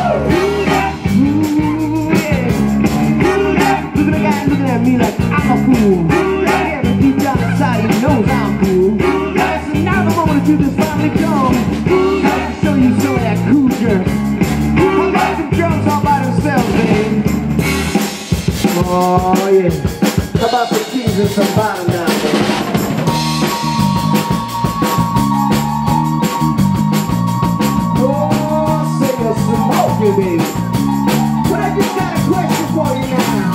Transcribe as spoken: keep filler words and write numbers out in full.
Me like I'm a fool. Yeah, but deep down inside he knows I'm cool. Yeah, so now the moment that you just finally come, I can show you some of that cool jerk. I got some drums all by themselves, babe. Oh yeah. How about some keys and some bottom now, babe? Oh, sing us some more, baby. But I just got a question for you now.